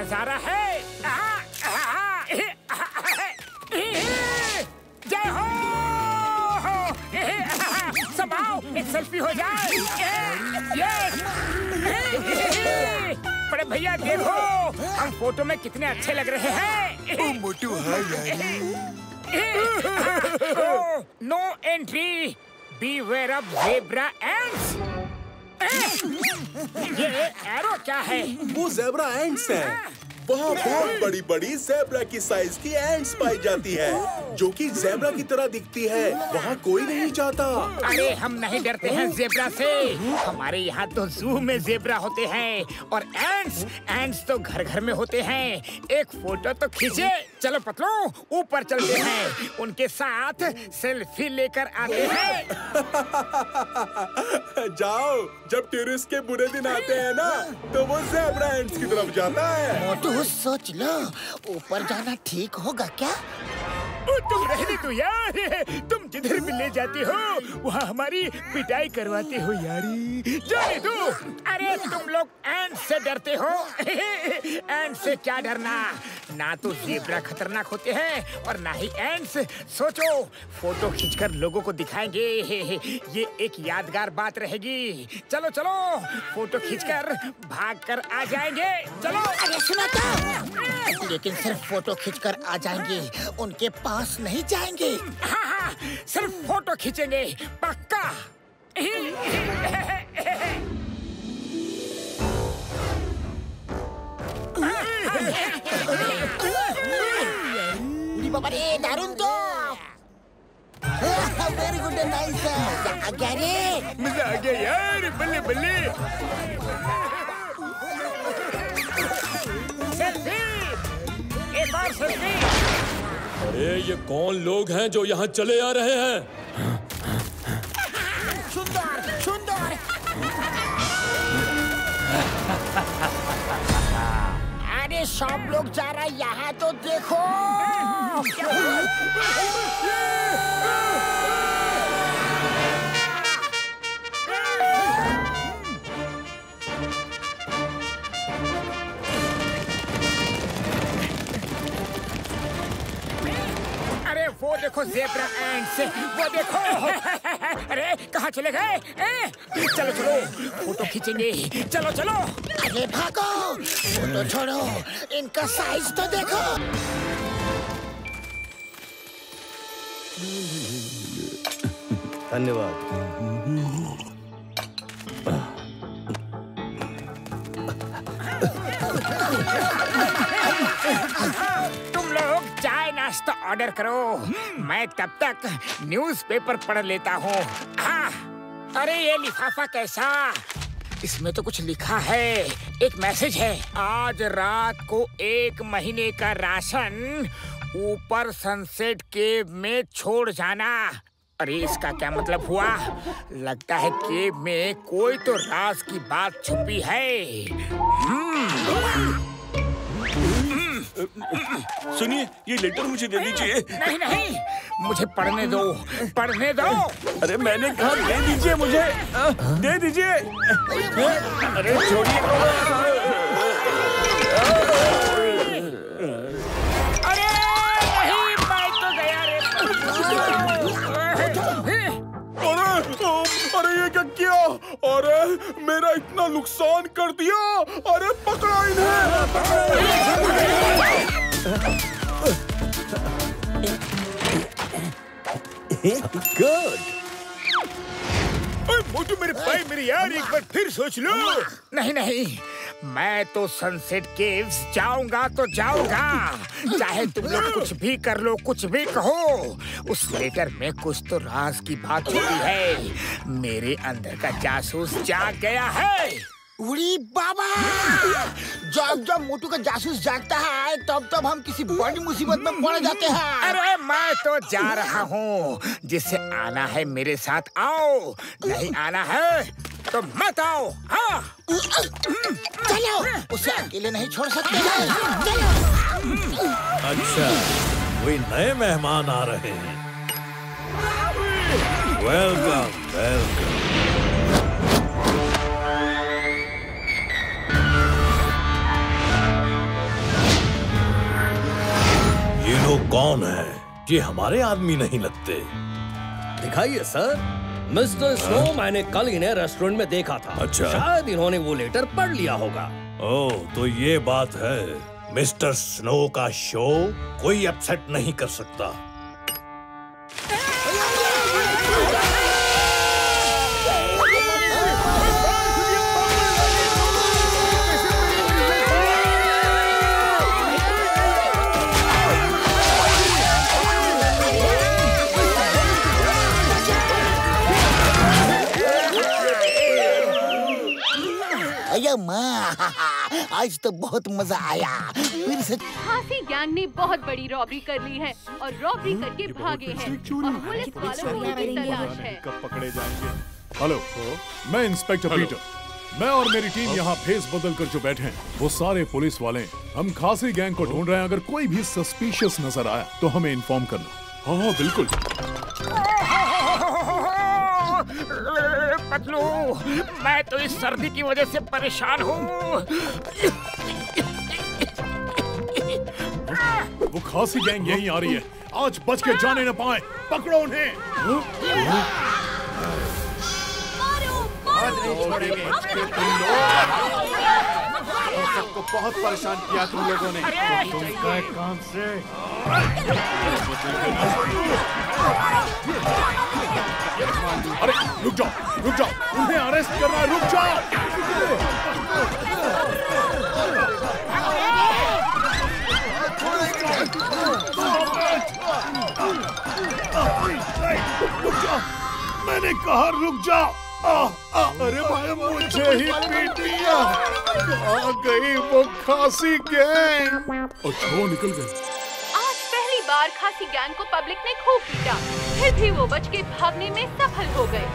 नजारा है। जय हो। सब आओ, एक सेल्फी हो जाए। बड़े भैया देखो, हम फोटो में कितने अच्छे लग रहे हैं। मोटू है यार। No entry, beware of zebra ends. ये एरो क्या है? वो ज़ेब्रा एंड्स है। वहाँ बहुत बड़ी बड़ी ज़ेब्रा की साइज की एंड्स पाई जाती है, जो कि ज़ेब्रा की तरह दिखती है। वहाँ कोई नहीं जाता। अरे हम नहीं डरते हैं ज़ेब्रा से। हमारे यहाँ तो ज़ू में ज़ेब्रा होते हैं और एंड्स तो घर घर में होते हैं। एक फोटो तो खींचे। चलो पतलू, ऊपर चलते हैं, उनके साथ सेल्फी लेकर आते हैं। जाओ, जब टूरिस्ट के बुरे दिन आते हैं ना, तो वो ज़ेब्रा एंड्स की तरफ जाता है। मोटू सोच लो, ऊपर जाना ठीक होगा क्या? तुम रहने दो यार, तुम जिधर भी ले जाते हो वहाँ हमारी पिटाई करवाते हो यारी। जाने दो। अरे तुम लोग एंड्स से डरते हो। एंड्स से क्या डरना, ना तो ज़ेब्रा खतरनाक होते हैं और ना ही एंड्स। सोचो, फोटो खींचकर लोगों को दिखाएंगे, ये एक यादगार बात रहेगी। चलो चलो, फोटो खींचकर भागकर आ जाएंगे। चलो। अरे सुनो तो, लेकिन सिर्फ फोटो खींचकर आ जाएंगे, उनके पास नहीं जाएंगे। हाँ हाँ, सिर्फ फोटो खींचेंगे, पक्का। बाबा रे, दारुण तो। Very good and nice. आ गया रे, मजा आ गया यार, बल्ले बल्ले। सेल्फी, एक और सेल्फी। अरे ये कौन लोग हैं जो यहाँ चले आ रहे हैं? सुंदर सुंदर। अरे सब लोग जा रहा है, यहाँ तो देखो। वो देखो ज़ेब्रा एंड्स, वो देखो। अरे कहाँ चले गए? चलो चलो, फोटो खींचेंगे। चलो चलो। अरे भागो, फोटो छोड़ो, इनका साइज तो देखो। धन्यवाद। तुम लोग चाय नाश्ता ऑर्डर करो, मैं तब तक न्यूज़पेपर पढ़ लेता हूँ। अरे ये लिफाफा कैसा? इसमें तो कुछ लिखा है, एक मैसेज है। आज रात को 1 महीने का राशन ऊपर सनसेट केव में छोड़ जाना। अरे इसका क्या मतलब हुआ? लगता है केव में कोई तो राज की बात छुपी है। सुनिए, ये लेटर मुझे दे दीजिए। नहीं नहीं, मुझे पढ़ने दो, पढ़ने दो। अरे मैंने कहा दे दीजिए मुझे, दे दीजिए। अरे छोड़िए। अरे नहीं, मैं तो गया रे। अरे ये क्या किया? अरे मेरा इतना नुकसान कर दिया। अरे पकड़ो इन्हें। गुड। मोटू मेरे भाई, मेरे यार, एक बार फिर सोच लो। नहीं नहीं, मैं तो सनसेट केव्स जाऊंगा तो जाऊंगा, चाहे तुम लोग कुछ भी कर लो, कुछ भी कहो। उस लेटर में कुछ तो राज की बात होती है। मेरे अंदर का जासूस जाग गया है। उड़ी बाबा, जब जब मोटू का जासूस जागता है तब हम किसी बड़ी मुसीबत में पड़ जाते हैं। अरे मैं तो जा रहा हूँ, जिससे आना है मेरे साथ आओ, नहीं आना है तो मत आओ। हाँ चलो, उसे अकेले नहीं छोड़ सकते। चलो। अच्छा, कोई नए मेहमान आ रहे हैं। Welcome welcome. ये लोग कौन हैं? ये हमारे आदमी नहीं लगते। दिखाइए सर। मिस्टर स्नो मैंने कल इन्हें रेस्टोरेंट में देखा था। अच्छा। शायद इन्होंने वो लेटर पढ़ लिया होगा। ओह, तो ये बात है। मिस्टर स्नो का शो कोई अपसेट नहीं कर सकता। अरे माँ, आज तो बहुत मजा आया। फिर से खासी गैंग ने बहुत बड़ी रॉबरी कर ली है और रॉबरी करके भागे हैं। और पुलिस वालों को उनकी तलाश है। कब पकड़े जाएंगे? हेलो, मैं इंस्पेक्टर पीटर। मैं और मेरी टीम यहाँ भेस बदल कर जो बैठे हैं वो सारे पुलिस वाले हैं। हम खासी गैंग को ढूंढ रहे हैं। अगर कोई भी सस्पिशियस नजर आया तो हमें इन्फॉर्म करना। हाँ बिल्कुल। पतलू, मैं तो इस सर्दी की वजह से परेशान हूँ। वो खासी गैंग यहीं आ रही है। आज बच के जाने न पाए। पकड़ो उन्हें। सबको बहुत परेशान किया तुम लोगों ने। तुम गए कहां से? अरे रुक जाओ, उन्हें अरेस्ट करना है। रुक जाओ। मैंने कहा रुक जाओ। अरे भाई, मुझे ही पीट लिया। आ गई वो खासी गैंग। अच्छा, वो निकल गए। आज पहली बार खासी गैंग को पब्लिक ने खूब पीटा, फिर भी वो बच के भागने में सफल हो गए।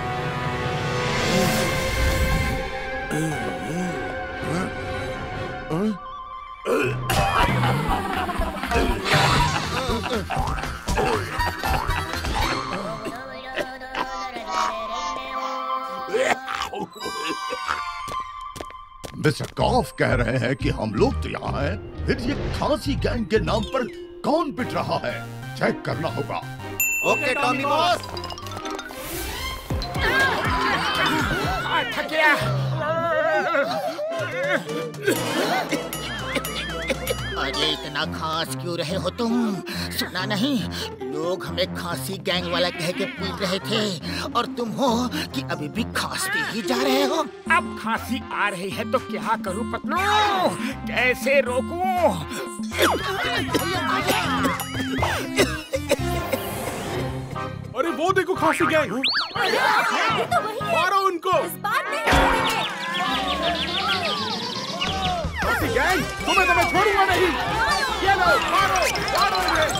मिस्टर कॉफ कह रहे हैं कि हम लोग तो यहाँ हैं, फिर ये खासी गैंग के नाम पर कौन पिट रहा है? चेक करना होगा। Okay Tommy boss. थक गया। अरे इतना खास क्यों रहे हो तुम? सुना नहीं, लोग हमें खासी गैंग वाला कह के पीट रहे थे और तुम हो कि अभी भी खांसते ही जा रहे हो। अब खांसी आ रही है तो क्या करूं पतलू? कैसे रोकूं? अरे वो देखो खासी गैंग। मारो उनको। खासी गैंग, तुम्हें तो मैं छोड़ूंगा नहीं। ये लो, मारो इन्हें।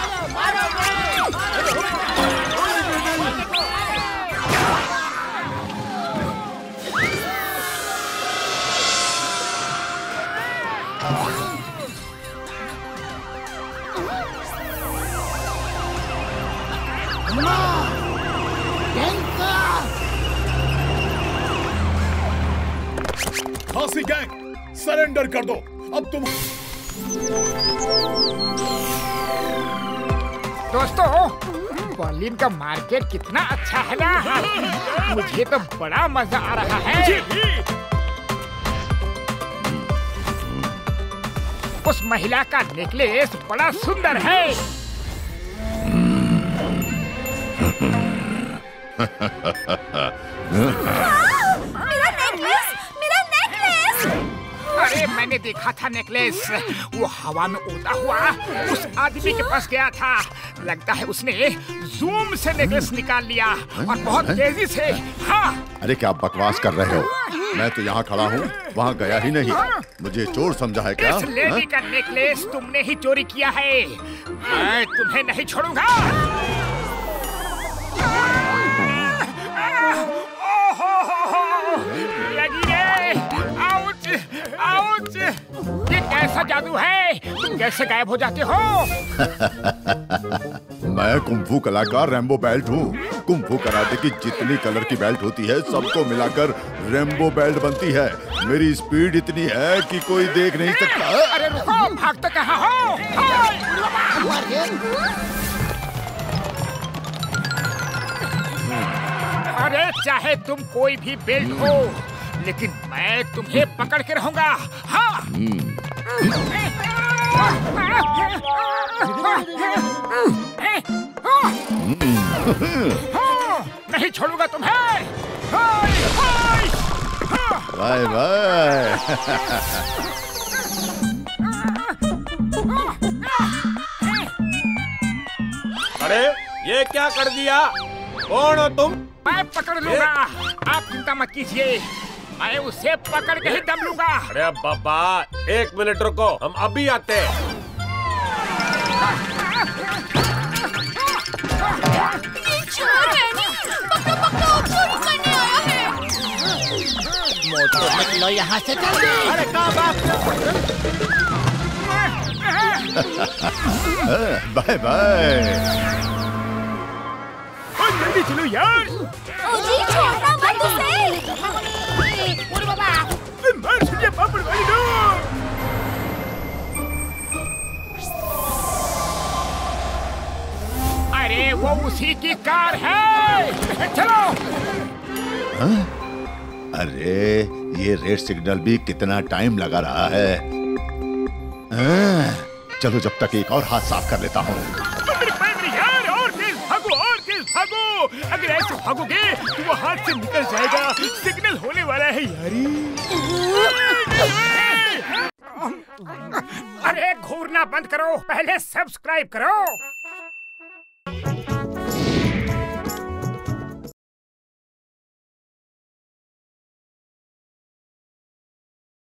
खासी गैंग, सरेंडर कर दो। अब तुम। दोस्तों, बर्लिन का मार्केट कितना अच्छा है ना? मुझे तो बड़ा मजा आ रहा है। उस महिला का नेकलेस बड़ा सुंदर है। मेरा नेकलेस! अरे मैंने देखा था नेकलेस, वो हवा में उड़ता हुआ उस आदमी के पास गया था। लगता है उसने जूम से नेकलेस निकाल लिया और बहुत तेजी से। हाँ। अरे क्या बकवास कर रहे हो? मैं तो यहाँ खड़ा हूँ, वहाँ गया ही नहीं। मुझे चोर समझा है क्या? इस लेडी का नेकलेस तुमने ही चोरी किया है। मैं तुम्हें नहीं छोड़ूंगा। लगी रे। Ouch, ouch. ये कैसा जादू है? तुम कैसे गायब हो जाते हो? मैं कुंफू कलाकार रैम्बो बेल्ट हूँ। कुंफू कराटे की जितनी कलर की बेल्ट होती है सबको मिलाकर रैम्बो बेल्ट बनती है। मेरी स्पीड इतनी है कि कोई देख नहीं सकता। अरे रुको, भागते कहाँ हो? अरे चाहे तुम कोई भी बेल्ट हो, लेकिन मैं तुम्हें पकड़ के रहूंगा। हाँ। नहीं छोड़ूंगा तुम्हें। Bye bye. अरे ये क्या कर दिया? कौन हो तुम? मैं पकड़ लूंगा, आप चिंता मत कीजिए। मैं उसे पकड़ के ही दम लूंगा। अरे बाबा, 1 मिनट रुको, हम अभी आते हैं। निकलो यहाँ से जल्दी। अरे कहाँ बाय बाय। जल्दी चलो यार। ओजी छोड़ना मत उसे। मार सुनिए पापड़ वाली दो। अरे वो उसी की कार है। चलो। हाँ? अरे ये रेड सिग्नल भी कितना टाइम लगा रहा है। चलो जब तक एक और हाथ साफ कर लेता हूँ। यार और तेज भागो, और तेज भागो। अगर ऐसे भागोगे तो वो हाथ से निकल जाएगा। सिग्नल होने वाला है यारी। अरे घूरना बंद करो, पहले सब्सक्राइब करो।